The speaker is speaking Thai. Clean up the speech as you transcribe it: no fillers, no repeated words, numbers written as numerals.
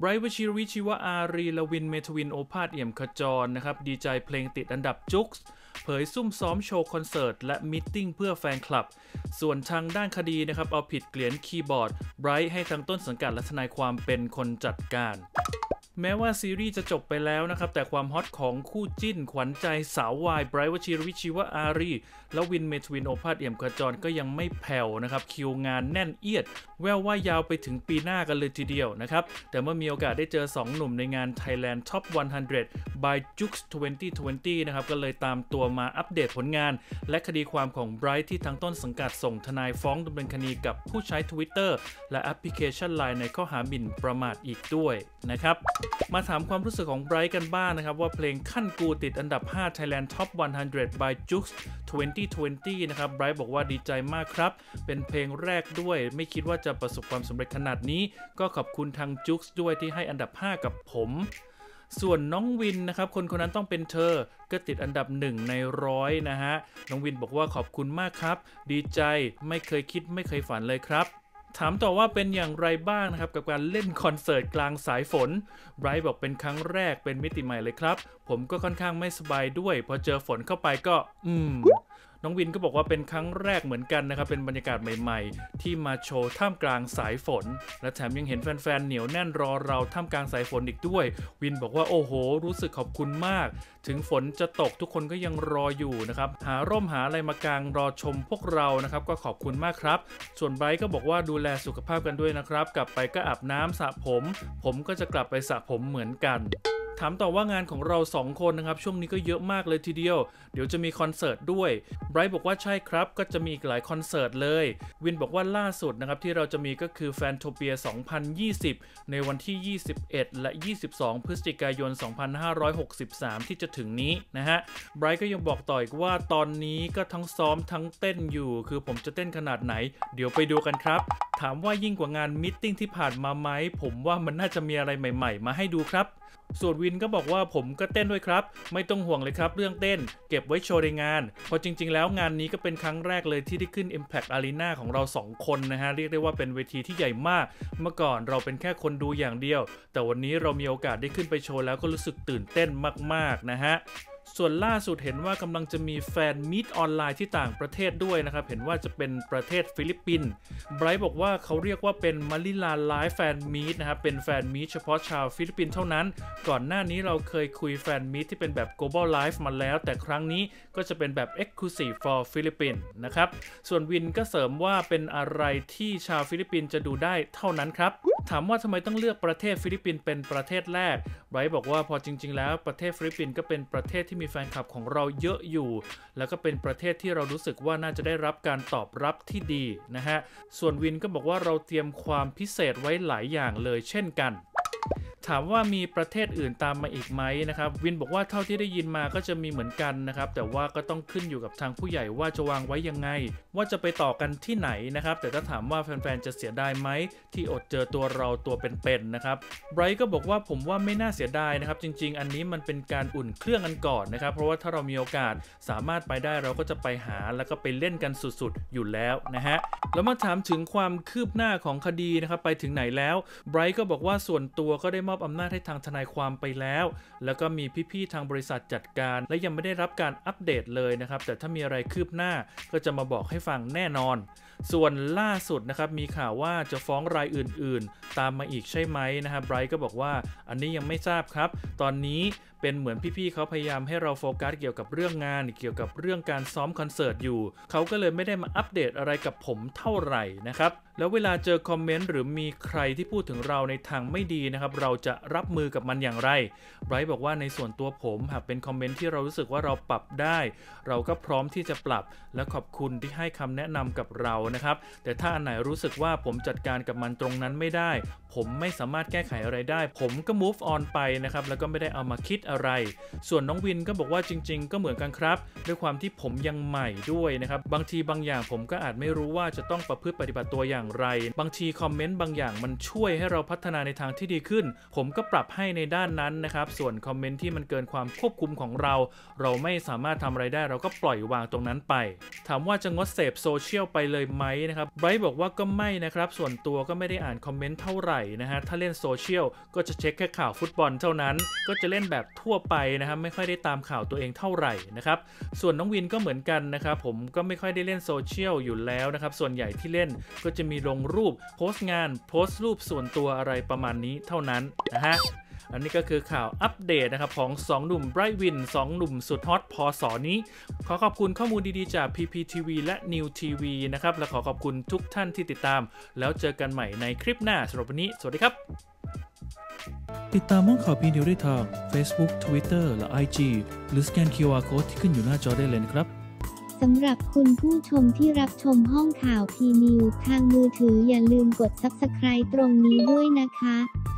รท์ วชิรวิช ชีวอารี และวิน เมทวิน โอภาส เอี่ยมขจรนะครับดีใจเพลงติดอันดับจุ๊กเผยซุ่มซ้อมโชว์คอนเสิร์ตและมีตติ้งเพื่อแฟนคลับส่วนทางด้านคดีนะครับเอาผิดเกลียนคีย์บอร์ดไบรท์ให้ทางต้นสังกัดและทนายความเป็นคนจัดการแม้ว่าซีรีส์จะจบไปแล้วนะครับแต่ความฮอตของคู่จิ้นขวัญใจสาววายไบรท์ วชิรวิช ชีวอารีและวิน เมทวิน โอภาส เอี่ยมขจรก็ยังไม่แผ่วนะครับคิวงานแน่นเอียดแววว่ายาวไปถึงปีหน้ากันเลยทีเดียวนะครับแต่เมื่อมีโอกาสได้เจอ2หนุ่มในงาน Thailand Top 100 by Jux 2020 นะครับก็เลยตามตัวมาอัปเดตผลงานและคดีความของไบรท์ที่ทางต้นสังกัดส่งทนายฟ้องดำเนินคดีกับผู้ใช้ Twitter และแอปพลิเคชัน LINE ในข้อหาหมิ่นประมาทอีกด้วยนะครับมาถามความรู้สึกของไบรท์กันบ้าง นะครับว่าเพลงขั้นกูติดอันดับ 5 Thailand Top 100 by Jux 2020 นะครับไบรท์บอกว่าดีใจมากครับเป็นเพลงแรกด้วยไม่คิดว่าจะประสบความสำเร็จขนาดนี้ก็ขอบคุณทาง Jux ด้วยที่ให้อันดับ 5 กับผมส่วนน้องวินนะครับคนนั้นต้องเป็นเธอก็ติดอันดับ1ใน100นะฮะน้องวินบอกว่าขอบคุณมากครับดีใจไม่เคยคิดไม่เคยฝันเลยครับถามต่อว่าเป็นอย่างไรบ้างนะครับกับการเล่นคอนเสิร์ตกลางสายฝนไบรท์บอกเป็นครั้งแรกเป็นมิติใหม่เลยครับผมก็ค่อนข้างไม่สบายด้วยพอเจอฝนเข้าไปก็น้องวินก็บอกว่าเป็นครั้งแรกเหมือนกันนะครับเป็นบรรยากาศใหม่ๆที่มาโชว์ท่ามกลางสายฝนและแถมยังเห็นแฟนๆเหนียวแน่นรอเราท่ามกลางสายฝนอีกด้วยวินบอกว่าโอ้โหรู้สึกขอบคุณมากถึงฝนจะตกทุกคนก็ยังรออยู่นะครับหาร่มหาอะไรมากางรอชมพวกเรานะครับก็ขอบคุณมากครับส่วนไบรท์ก็บอกว่าดูแลสุขภาพกันด้วยนะครับกลับไปก็อาบน้ำสระผมก็จะกลับไปสระผมเหมือนกันถามต่อว่างานของเรา2คนนะครับช่วงนี้ก็เยอะมากเลยทีเดียวเดี๋ยวจะมีคอนเสิร์ตด้วยไบรท์บอกว่าใช่ครับก็จะมีอีกหลายคอนเสิร์ตเลยวินบอกว่าล่าสุดนะครับที่เราจะมีก็คือแฟนโทเปีย2020ในวันที่21และ22พฤศจิกายน2563ที่จะถึงนี้นะฮะไบรท์ก็ยังบอกต่ออีกว่าตอนนี้ก็ทั้งซ้อมทั้งเต้นอยู่คือผมจะเต้นขนาดไหนเดี๋ยวไปดูกันครับถามว่ายิ่งกว่างานมีตติ้งที่ผ่านมาไหมผมว่ามันน่าจะมีอะไรใหม่ๆมาให้ดูครับส่วนวินก็บอกว่าผมก็เต้นด้วยครับไม่ต้องห่วงเลยครับเรื่องเต้นเก็บไว้โชว์ในงานเพราะจริงๆแล้วงานนี้ก็เป็นครั้งแรกเลยที่ได้ขึ้น Impact Arena ของเรา2คนนะฮะเรียกได้ว่าเป็นเวทีที่ใหญ่มากเมื่อก่อนเราเป็นแค่คนดูอย่างเดียวแต่วันนี้เรามีโอกาสได้ขึ้นไปโชว์แล้วก็รู้สึกตื่นเต้นมากๆนะฮะส่วนล่าสุดเห็นว่ากำลังจะมีแฟนมีตออนไลน์ที่ต่างประเทศด้วยนะครับเห็นว่าจะเป็นประเทศฟิลิปปินส์ไบรท์บอกว่าเขาเรียกว่าเป็นมะลิลาไลฟ์แฟนมีตนะครับเป็นแฟนมีตเฉพาะชาวฟิลิปปินส์เท่านั้นก่อนหน้านี้เราเคยคุยแฟนมีตที่เป็นแบบ global live มาแล้วแต่ครั้งนี้ก็จะเป็นแบบ exclusive for ฟิลิปปินส์นะครับส่วนวินก็เสริมว่าเป็นอะไรที่ชาวฟิลิปปินส์จะดูได้เท่านั้นครับถามว่าทำไมต้องเลือกประเทศฟิลิปปินส์เป็นประเทศแรกไบรท์บอกว่าพอจริงๆแล้วประเทศฟิลิปปินส์ก็เป็นประเทศที่มีแฟนคลับของเราเยอะอยู่แล้วก็เป็นประเทศที่เรารู้สึกว่าน่าจะได้รับการตอบรับที่ดีนะฮะส่วนวินก็บอกว่าเราเตรียมความพิเศษไว้หลายอย่างเลยเช่นกันถามว่ามีประเทศอื่นตามมาอีกไหมนะครับวินบอกว่าเท่าที่ได้ยินมาก็จะมีเหมือนกันนะครับแต่ว่าก็ต้องขึ้นอยู่กับทางผู้ใหญ่ว่าจะวางไว้ยังไงว่าจะไปต่อกันที่ไหนนะครับแต่ถ้าถามว่าแฟนๆจะเสียดายไหมที่อดเจอตัวเราตัวเป็นๆนะครับไบรท์ก็บอกว่าผมว่าไม่น่าเสียดายนะครับจริงๆอันนี้มันเป็นการอุ่นเครื่องกันก่อนนะครับเพราะว่าถ้าเรามีโอกาสสามารถไปได้เราก็จะไปหาแล้วก็ไปเล่นกันสุดๆอยู่แล้วนะฮะแล้วมาถามถึงความคืบหน้าของคดีนะครับไปถึงไหนแล้วไบรท์ก็บอกว่าส่วนตัวก็ได้มอบอำนาจให้ทางทนายความไปแล้วก็มีพี่ๆทางบริษัทจัดการและยังไม่ได้รับการอัปเดตเลยนะครับแต่ถ้ามีอะไรคืบหน้าก็จะมาบอกให้ฟังแน่นอนส่วนล่าสุดนะครับมีข่าวว่าจะฟ้องรายอื่นๆตามมาอีกใช่ไหมนะครับไบรท์ก็บอกว่าอันนี้ยังไม่ทราบครับตอนนี้เป็นเหมือนพี่ๆเขาพยายามให้เราโฟกัสเกี่ยวกับเรื่องงานเกี่ยวกับเรื่องการซ้อมคอนเสิร์ตอยู่เขาก็เลยไม่ได้มาอัปเดตอะไรกับผมเท่าไหร่นะครับแล้วเวลาเจอคอมเมนต์หรือมีใครที่พูดถึงเราในทางไม่ดีนะครับเราจะรับมือกับมันอย่างไรไบรท์บอกว่าในส่วนตัวผมหากเป็นคอมเมนต์ที่เรารู้สึกว่าเราปรับได้เราก็พร้อมที่จะปรับและขอบคุณที่ให้คำแนะนำกับเรานะครับแต่ถ้าอันไหนรู้สึกว่าผมจัดการกับมันตรงนั้นไม่ได้ผมไม่สามารถแก้ไขอะไรได้ผมก็ move on ไปนะครับแล้วก็ไม่ได้เอามาคิดอะไรส่วนน้องวินก็บอกว่าจริงๆก็เหมือนกันครับด้วยความที่ผมยังใหม่ด้วยนะครับบางทีบางอย่างผมก็อาจไม่รู้ว่าจะต้องประพฤติปฏิบัติตัวอย่างอย่างไรบางทีคอมเมนต์บางอย่างมันช่วยให้เราพัฒนาในทางที่ดีขึ้นผมก็ปรับให้ในด้านนั้นนะครับส่วนคอมเมนต์ที่มันเกินความควบคุมของเราไม่สามารถทำอะไรได้เราก็ปล่อยวางตรงนั้นไปถามว่าจะงดเสพโซเชียลไปเลยไหมนะครับไบรท์บอกว่าก็ไม่นะครับส่วนตัวก็ไม่ได้อ่านคอมเมนต์เท่าไหร่นะฮะถ้าเล่นโซเชียลก็จะเช็คแค่ข่าวฟุตบอลเท่านั้นก็จะเล่นแบบทั่วไปนะครับไม่ค่อยได้ตามข่าวตัวเองเท่าไหร่นะครับส่วนน้องวินก็เหมือนกันนะครับผมก็ไม่ค่อยได้เล่นโซเชียลอยู่แล้วนะครับส่วนใหญ่ที่เล่นก็จะมีลงรูปโพสต์งานโพสต์รูปส่วนตัวอะไรประมาณนี้เท่านั้นนะฮะอันนี้ก็คือข่าวอัปเดตนะครับของ2หนุ่มไบรท์วิน2หนุ่มสุดฮอตพศนี้ขอขอบคุณข้อมูลดีๆจาก PPTV และ New TV นะครับและขอขอบคุณทุกท่านที่ติดตามแล้วเจอกันใหม่ในคลิปหน้าสำหรับวันนี้สวัสดีครับติดตามห้องข่าวพีนิวได้ทาง Facebook Twitter และ IG หรือสแกน QR Code ที่ขึ้นอยู่หน้าจอได้เลยนะครับสำหรับคุณผู้ชมที่รับชมห้องข่าวพีนิวทางมือถืออย่าลืมกด Subscribe ตรงนี้ด้วยนะคะ